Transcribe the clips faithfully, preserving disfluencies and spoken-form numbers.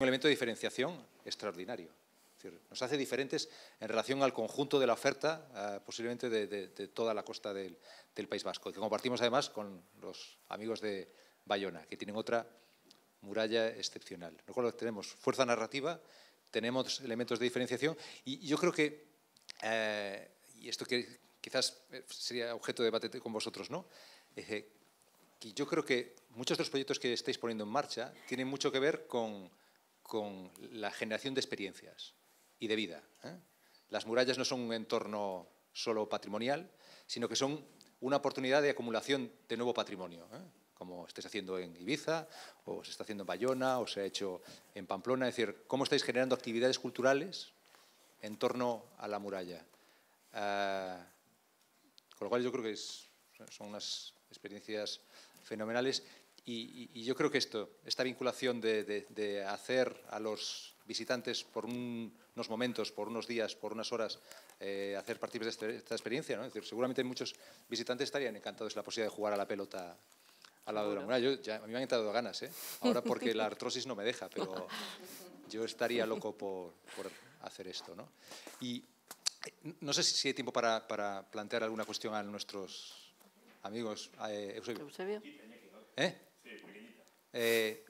un elemento de diferenciación extraordinario. Es decir, nos hace diferentes en relación al conjunto de la oferta, uh, posiblemente de, de, de toda la costa del, del País Vasco, que compartimos además con los amigos de Bayona, que tienen otra muralla excepcional. Nosotros tenemos fuerza narrativa, tenemos elementos de diferenciación y yo creo que, eh, y esto que quizás sería objeto de debate con vosotros, ¿no? Eh, que yo creo que muchos de los proyectos que estáis poniendo en marcha tienen mucho que ver con, con la generación de experiencias y de vida, ¿eh? Las murallas no son un entorno solo patrimonial, sino que son una oportunidad de acumulación de nuevo patrimonio, ¿eh? Como estáis haciendo en Ibiza, o se está haciendo en Bayona, o se ha hecho en Pamplona. Es decir, cómo estáis generando actividades culturales en torno a la muralla. Uh, con lo cual yo creo que es, son unas experiencias fenomenales y, y, y yo creo que esto, esta vinculación de, de, de hacer a los visitantes por un, unos momentos, por unos días, por unas horas, eh, hacer partícipes de este, esta experiencia, ¿no? Es decir, seguramente muchos visitantes estarían encantados de la posibilidad de jugar a la pelota al lado de la muralla. Yo, ya, a mí me han entrado ganas, ¿eh? Ahora porque la artrosis no me deja, pero yo estaría loco por, por hacer esto, ¿no? Y no sé si hay tiempo para, para plantear alguna cuestión a nuestros amigos. Eh, Eusebio. Eusebio. ¿Eh? Sí, pequeñita. Eh,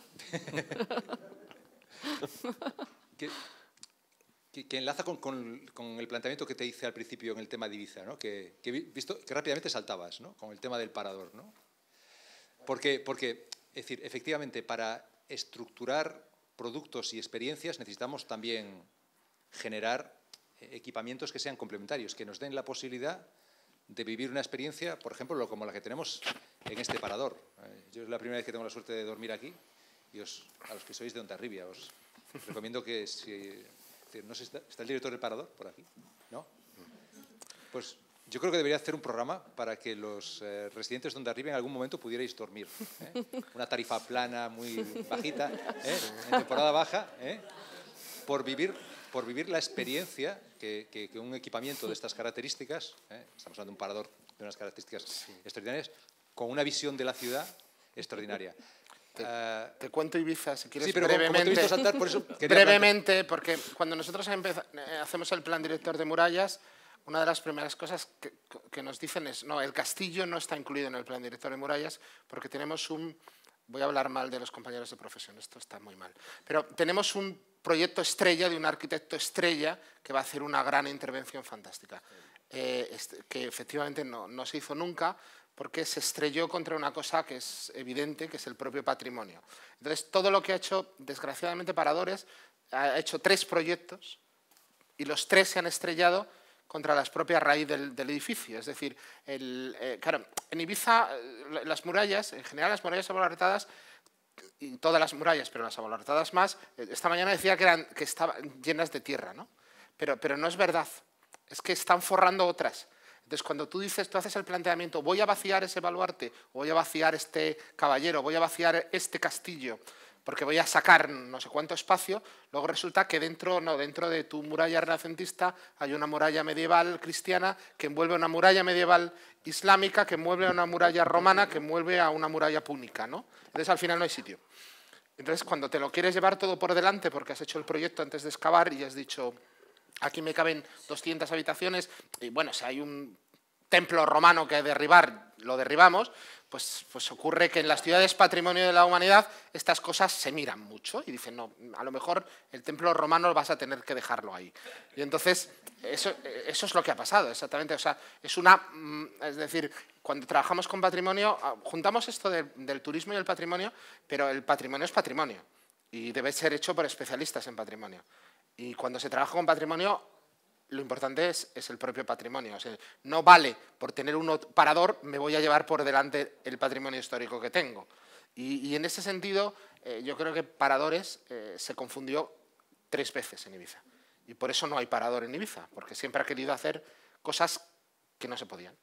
que, que, que enlaza con, con, con el planteamiento que te hice al principio en el tema de Ibiza, ¿no? Que, que he visto que rápidamente saltabas, ¿no? Con el tema del parador, ¿no? Porque, porque, es decir, efectivamente, para estructurar productos y experiencias necesitamos también generar equipamientos que sean complementarios, que nos den la posibilidad de vivir una experiencia, por ejemplo, como la que tenemos en este parador. Yo es la primera vez que tengo la suerte de dormir aquí y os, a los que sois de Hondarribia os recomiendo que si... No sé, ¿está el director del parador por aquí? ¿No? Pues yo creo que debería hacer un programa para que los eh, residentes de Hondarribia en algún momento pudierais dormir, ¿eh? Una tarifa plana muy bajita, ¿eh? En temporada baja, ¿eh? por vivir... por vivir la experiencia que, que, que un equipamiento de estas características, ¿eh? Estamos hablando de un parador de unas características sí. extraordinarias, con una visión de la ciudad extraordinaria. Te, uh, te cuento Ibiza, si quieres, sí, pero brevemente. Como te he visto saltar, por eso brevemente, porque cuando nosotros hacemos el plan director de murallas, una de las primeras cosas que, que nos dicen es, no, el castillo no está incluido en el plan director de murallas porque tenemos un... Voy a hablar mal de los compañeros de profesión, esto está muy mal. Pero tenemos un proyecto estrella de un arquitecto estrella que va a hacer una gran intervención fantástica, eh, este, que efectivamente no, no se hizo nunca porque se estrelló contra una cosa que es evidente, que es el propio patrimonio. Entonces, todo lo que ha hecho, desgraciadamente, Paradores, ha hecho tres proyectos y los tres se han estrellado contra las propias raíces del, del edificio. Es decir, el, eh, claro, en Ibiza las murallas, en general las murallas abalaratadas, y todas las murallas, pero las abalaratadas más, esta mañana decía que, eran, que estaban llenas de tierra, ¿no? Pero, pero no es verdad, es que están forrando otras. Entonces, cuando tú dices, tú haces el planteamiento, voy a vaciar ese baluarte, voy a vaciar este caballero, voy a vaciar este castillo, porque voy a sacar no sé cuánto espacio, luego resulta que dentro, no, dentro de tu muralla renacentista hay una muralla medieval cristiana que envuelve una muralla medieval islámica, que envuelve a una muralla romana, que envuelve a una muralla púnica, ¿no? Entonces al final no hay sitio. Entonces cuando te lo quieres llevar todo por delante porque has hecho el proyecto antes de excavar y has dicho, aquí me caben doscientas habitaciones y bueno, si hay un templo romano que derribar, lo derribamos, pues, pues ocurre que en las ciudades patrimonio de la humanidad estas cosas se miran mucho y dicen, no, a lo mejor el templo romano vas a tener que dejarlo ahí. Y entonces, eso, eso es lo que ha pasado, exactamente. O sea, es una, es decir, cuando trabajamos con patrimonio, juntamos esto de, del turismo y el patrimonio, pero el patrimonio es patrimonio y debe ser hecho por especialistas en patrimonio. Y cuando se trabaja con patrimonio, lo importante es, es el propio patrimonio. O sea, no vale por tener un parador, me voy a llevar por delante el patrimonio histórico que tengo. Y, y en ese sentido, eh, yo creo que Paradores eh, se confundió tres veces en Ibiza. Y por eso no hay parador en Ibiza, porque siempre ha querido hacer cosas que no se podían.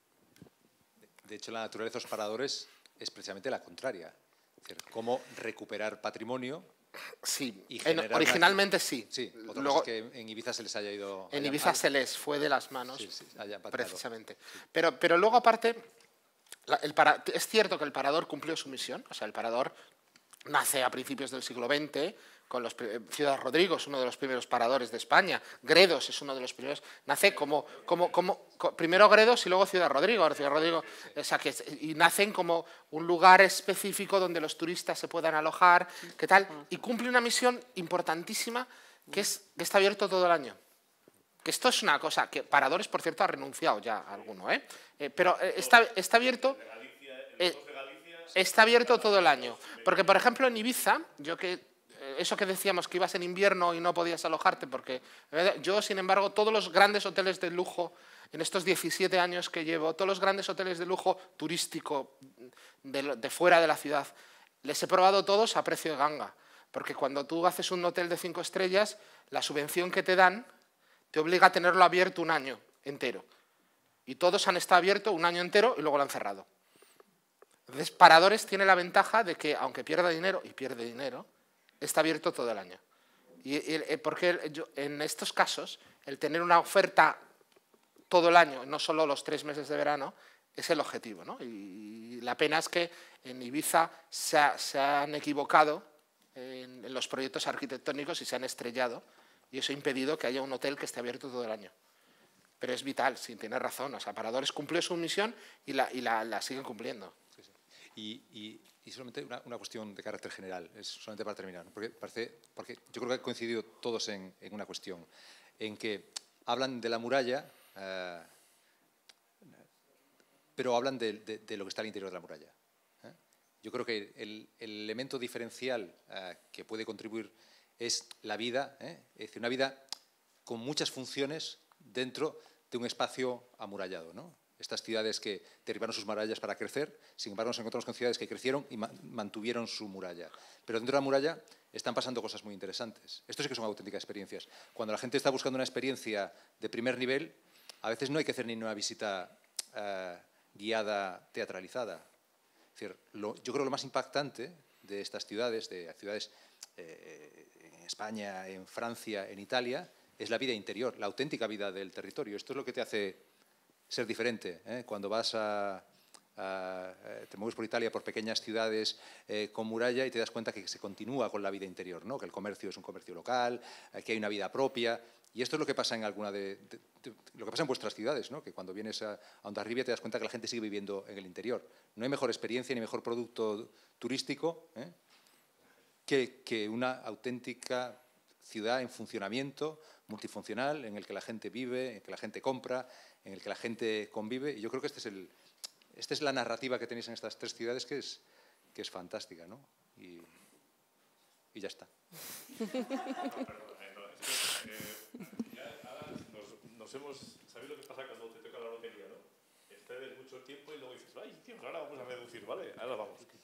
De hecho, la naturaleza de los paradores es precisamente la contraria. Es decir, cómo recuperar patrimonio. Sí, en, originalmente una... sí. Sí, otra Luego, cosa es que en Ibiza se les haya ido... En haya... Ibiza se les fue de las manos, sí, sí, precisamente. Sí. Pero, pero luego, aparte, la, el para, es cierto que el Parador cumplió su misión. O sea, el Parador nace a principios del siglo veinte con los, Ciudad Rodrigo es uno de los primeros paradores de España, Gredos es uno de los primeros, nace como, como, como primero Gredos y luego Ciudad Rodrigo, ahora Ciudad Rodrigo, o sea, que, y nacen como un lugar específico donde los turistas se puedan alojar, ¿qué tal? Y cumple una misión importantísima que es que está abierto todo el año. Que esto es una cosa que Paradores, por cierto, ha renunciado ya a alguno, ¿eh? eh pero está, está abierto... Eh, está abierto todo el año. Porque, por ejemplo, en Ibiza, yo que eso que decíamos que ibas en invierno y no podías alojarte, porque yo, sin embargo, todos los grandes hoteles de lujo, en estos diecisiete años que llevo, todos los grandes hoteles de lujo turístico de, de fuera de la ciudad, les he probado todos a precio de ganga. Porque cuando tú haces un hotel de cinco estrellas, la subvención que te dan te obliga a tenerlo abierto un año entero. Y todos han estado abiertos un año entero y luego lo han cerrado. Entonces, Paradores tiene la ventaja de que, aunque pierda dinero, y pierde dinero, está abierto todo el año. Y, y, porque yo, en estos casos, el tener una oferta todo el año, no solo los tres meses de verano, es el objetivo, ¿no? Y la pena es que en Ibiza se, ha, se han equivocado en, en los proyectos arquitectónicos y se han estrellado, y eso ha impedido que haya un hotel que esté abierto todo el año. Pero es vital, sí, tienes razón. O sea, Paradores cumplió su misión y la, y la, la siguen cumpliendo. Sí, sí. Y, y, y solamente una, una cuestión de carácter general, es solamente para terminar, ¿no? porque, parece, porque yo creo que han coincidido todos en, en una cuestión, en que hablan de la muralla, eh, pero hablan de, de, de lo que está al interior de la muralla. ¿eh? Yo creo que el, el elemento diferencial eh, que puede contribuir es la vida, ¿eh? es decir, una vida con muchas funciones dentro de un espacio amurallado, ¿no? Estas ciudades que derribaron sus murallas para crecer, sin embargo nos encontramos con ciudades que crecieron y mantuvieron su muralla. Pero dentro de la muralla están pasando cosas muy interesantes. Esto sí que son auténticas experiencias. Cuando la gente está buscando una experiencia de primer nivel, a veces no hay que hacer ni una visita eh, guiada teatralizada. Es decir, lo, yo creo que lo más impactante de estas ciudades, de ciudades eh, en España, en Francia, en Italia, es la vida interior, la auténtica vida del territorio. Esto es lo que te hace ser diferente. ¿eh? Cuando vas a, a, te mueves por Italia, por pequeñas ciudades eh, con muralla y te das cuenta que se continúa con la vida interior, ¿no? Que el comercio es un comercio local, eh, que hay una vida propia. Y esto es lo que pasa en alguna de, de, de lo que pasa en vuestras ciudades, ¿no? Que cuando vienes a, a Hondarribia te das cuenta que la gente sigue viviendo en el interior. No hay mejor experiencia ni mejor producto turístico ¿eh? que, que una auténtica ciudad en funcionamiento, multifuncional, en el que la gente vive, en el que la gente compra, en el que la gente convive. Y yo creo que este es el, esta es la narrativa que tenéis en estas tres ciudades que es, que es fantástica, ¿no? Y, y ya está. Nos hemos, ¿sabéis lo que pasa cuando te toca la lotería, no? Excedes mucho tiempo y luego dices, ay, tío, ahora vamos a reducir, ¿vale? Ahora vamos.